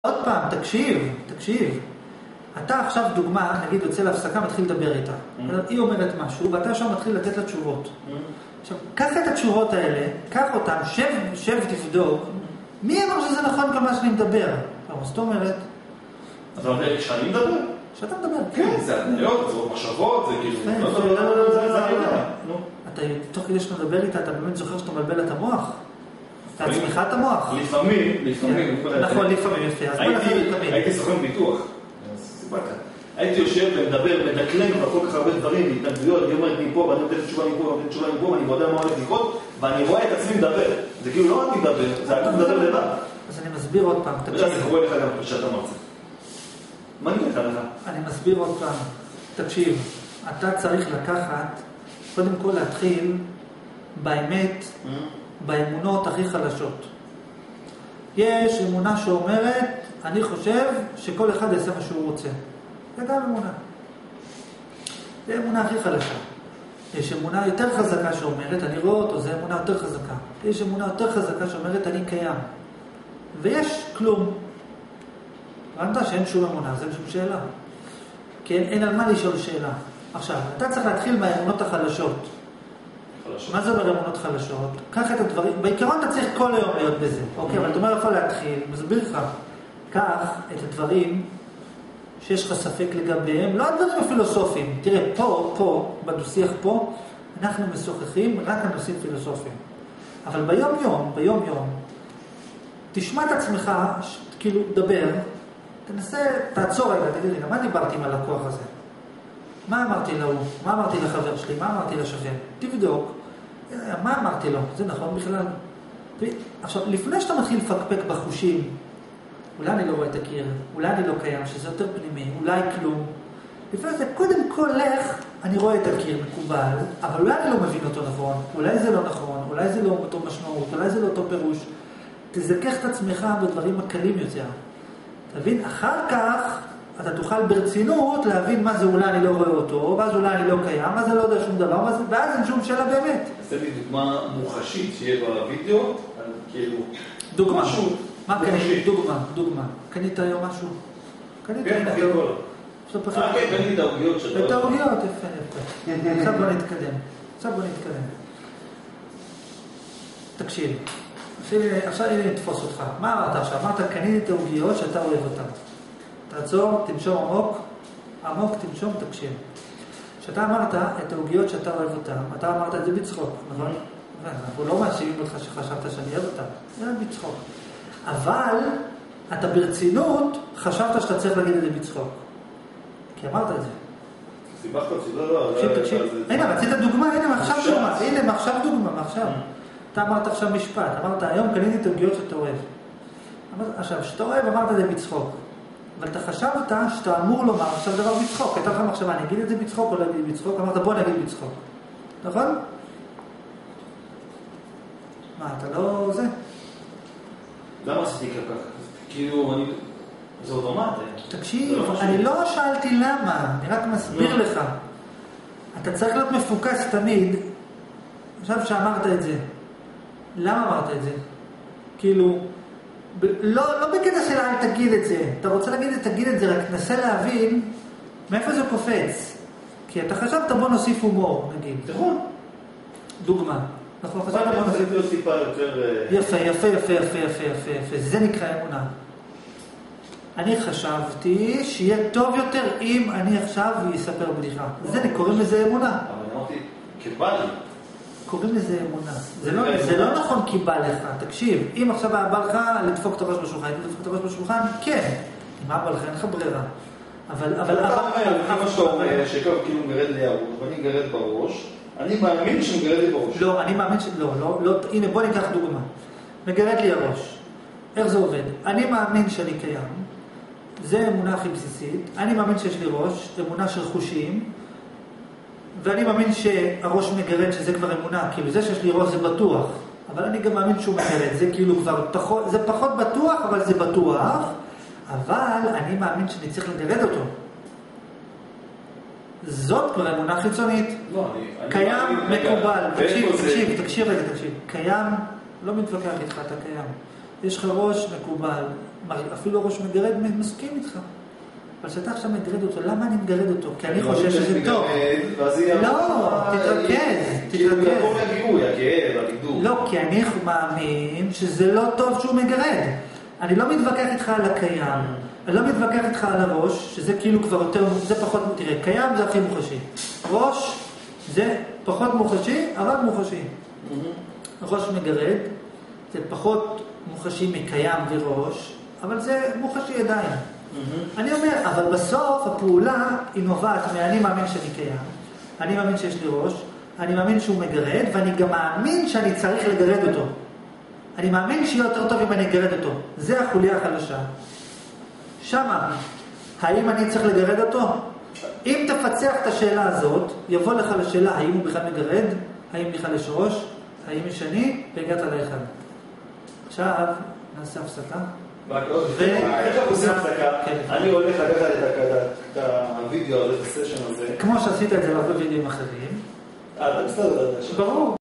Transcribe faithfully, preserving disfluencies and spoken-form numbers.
עוד פעם, תקשיב, תקשיב. אתה עכשיו דוגמה, נגיד, יוצא להפסקה, מתחיל לדבר איתה. היא אומרת משהו, ואתה עכשיו מתחיל לתת לה תשובות. עכשיו, קח את התשובות האלה, קח אותן, שב, שב, תבדוק. מי אמר שזה נכון כל מה שאני מדבר? אז זאת אומרת... אתה אומר, שאני מדבר? שאתה מדבר. כן, זה התניות, זה מחשבות, זה כאילו... זה אני יודע. אתה, תוך כדי שאתה מדבר איתה, אתה באמת זוכר שאתה מבלבל את המוח? לעצמך את המוח? לפעמים, לפעמים. נכון, לפעמים, יפה. הייתי סוכן ביטוח. הייתי יושב ומדבר, מדקלם וכל כך הרבה דברים, התנגדויות, אני אומרת מפה, ואני נותן תשובה מפה, ואני נותן תשובה מפה, ואני יודע מה הולך לקרות, ואני רואה את עצמי מדבר. זה כאילו לא רק מדבר, זה רק מדבר לבד. אז אני מסביר עוד פעם, תקשיב. זה קורה לך גם כשאתה מרצה. מה אני קטע לך? אני מסביר עוד פעם, תקשיב, אתה צריך לקחת, קודם כל להתחיל באמת, באמונות הכי חלשות. יש אמונה שאומרת, אני חושב שכל אחד יעשה מה שהוא רוצה. זה גם אמונה. זה אמונה הכי חלשה. יש אמונה יותר חזקה שאומרת, אני רואה אותו, זה אמונה יותר חזקה. יש אמונה יותר חזקה שאומרת, אני קיים. ויש כלום. הבנת שאין שום אמונה, אז אין שום שאלה. כן, אין על מה לשאול שאלה. עכשיו, אתה צריך להתחיל מהאמונות החלשות. חלשות. מה זה אומר אמונות חלשות? קח את הדברים, בעיקרון אתה צריך כל היום להיות בזה. אוקיי, אבל אתה אומר איפה להתחיל, מסביר לך. קח את הדברים שיש לך ספק לגביהם, לא הדברים הפילוסופיים. תראה, פה, פה, בדו-שיח פה, אנחנו משוחחים רק על נושאים פילוסופיים. אבל ביום יום, ביום יום, תשמע את עצמך, כאילו, דבר, תנסה, תעצור רגע, תגיד לי, מה דיברתי עם הלקוח הזה? מה אמרתי לו? מה אמרתי לחבר שלי? מה אמרתי לשכן? תבדוק. מה אמרתי לו? זה נכון בכלל? עכשיו, לפני שאתה מתחיל לפקפק בחושים, אולי אני לא רואה את הקיר, אולי אני לא קיים, שזה יותר פנימי, אולי כלום. לפני זה, קודם כל לך, אני רואה את הקיר מקובל, אבל אולי אני לא מבין אותו נכון, אולי זה לא נכון, אולי זה לא אותו משמעות, אולי זה לא אותו פירוש. תזכך את עצמך בדברים הקלים יותר. תבין, אחר כך אתה תוכל ברצינות להבין מה זה אולי אני לא רואה אותו, ואז אולי אני לא קיים, מה זה לא יודע שום דבר, ואז אין שום שאלה באמת. אז תן לי דוגמה מוחשית שיהיה בווידאו, כאילו... דוגמה. מה קנית? דוגמה, דוגמה. קנית היום משהו? קנית כן, הכי כל. אה, כן, קנית את ההוגיות שלו. את ההוגיות, יפה, יפה. עכשיו בוא נתקדם. עכשיו בוא נתקדם. תקשיב. עכשיו הנה נתפוס אותך. מה אמרת עכשיו? אמרת, קנית את ההוגיות שאתה אוהב אותן. תעצור, תנשום עמוק. עמוק, תנשום, תקשיב. כשאתה אמרת את ההוגיות שאתה אוהב אותן, אתה אמרת את זה בצחוק, נכון? אנחנו לא מאשימים אותך שחשבת שאני אוהב אותן. זה בצחוק. אבל אתה ברצינות חשבת שאתה צריך להגיד את זה בצחוק. כי אמרת את זה. סיבכת אותי, לא, לא. תקשיב, תקשיב. הנה, רצית דוגמה, הנה, עכשיו דוגמה. הנה, עכשיו דוגמה, עכשיו. אתה אמרת עכשיו משפט. אמרת, היום קניתי את ההוגיות שאתה אוהב. עכשיו, שאתה אוהב, אמרת את זה בצחוק. אבל אתה חשבת שאתה אמור לומר עכשיו דבר בצחוק. הייתה לך מחשבה, אני אגיד את זה בצחוק או לא אגיד בצחוק? אמרת, בוא נגיד בצחוק. נכון? מה, אתה לא זה? למה עשיתי ככה? כאילו, אני... זה אוטומטי. תקשיב, אני לא שאלתי למה, אני רק מסביר לך. אתה צריך להיות מפוקס תמיד. עכשיו שאמרת את זה. למה אמרת את זה? כאילו, לא, לא בקטע של אל תגיד את זה. אתה רוצה להגיד את, תגיד את זה, רק תנסה להבין מאיפה זה קופץ. כי אתה חשבת, בוא נוסיף הומור, נגיד. נכון. דוגמה. אנחנו חשבת, בוא נוסיף... טיפה יותר... יפה, יפה, יפה, יפה, יפה, יפה, יפה. זה נקרא אמונה. אני חשבתי שיהיה טוב יותר אם אני עכשיו אספר בדיחה. זה קוראים לזה אמונה. אבל אמרתי, כבא לי. קוראים לזה אמונה. זה לא, זה לא נכון כי בא לך. תקשיב, אם עכשיו בא לך לדפוק את הראש בשולחן, לדפוק את הראש בשולחן, כן. אם בא לך, אין לך ברירה. אבל... אבל... אתה אומר, כמה שאתה אומר, שקו כאילו מגרד לי הראש, ואני מגרד בראש, אני מאמין שמגרד לי בראש. לא, אני מאמין ש... לא, לא, לא... הנה, בוא ניקח דוגמה. מגרד לי הראש. איך זה עובד? אני מאמין שאני קיים. זה אמונה הכי בסיסית. אני מאמין שיש לי ראש, אמונה של חושים. ואני מאמין שהראש מגרד, שזה כבר אמונה. כאילו, זה שיש לי ראש זה בטוח. אבל אני גם מאמין שהוא מגרד. זה כאילו כבר פחות... זה פחות בטוח, אבל זה בטוח. אבל אני מאמין שאני צריך לגרד אותו. זאת כבר אמונה חיצונית. לא, אני... קיים, מקובל. תקשיב, תקשיב, תקשיב רגע, תקשיב. קיים, לא מתווכח איתך, אתה קיים. יש לך ראש מקובל, אפילו ראש מגרד מסכים איתך. אבל שאתה עכשיו מגרד אותו, למה אני מגרד אותו? כי אני חושב שזה טוב. לא, תתרכז, תתרכז. לא, כי אני מאמין שזה לא טוב שהוא מגרד. אני לא מתווכח איתך על הקיים, אני לא מתווכח איתך על הראש, שזה כאילו כבר יותר, זה פחות, תראה, קיים זה הכי מוחשי. ראש זה פחות מוחשי, אבל מוחשי. ראש מגרד זה פחות מוחשי מקיים וראש, אבל זה מוחשי עדיין. אני אומר, אבל בסוף הפעולה היא נובעת מאני מאמין שאני קיים, אני מאמין שיש לי ראש, אני מאמין שהוא מגרד, ואני גם מאמין שאני צריך לגרד אותו. אני מאמין שיהיה יותר טוב אם אני אגרד אותו. זה החוליה החלשה. שמה, האם אני צריך לגרד אותו? אם תפצח את השאלה הזאת, יבוא לך לשאלה האם הוא בכלל מגרד, האם בכלל יש ראש, האם יש אני, והגעת לאחד. עכשיו, נעשה הפסקה. איך אנחנו עושים הפסקה? אני הולך לקחת את הווידאו הזה, את הסשן הזה. כמו שעשית את זה בהרבה וידאוים אחרים. אה, אתה מסתכל על זה. ברור.